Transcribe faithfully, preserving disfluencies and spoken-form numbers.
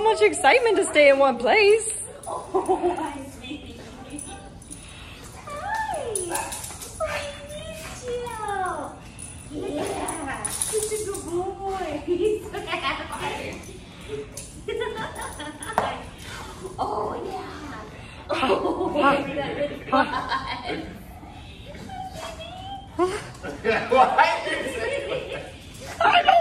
much excitement to stay in one place. Oh, I see. Hi. I missed you. Yeah. Such a good boy. He's so happy. Oh, yeah. Oh, that was fun. Why?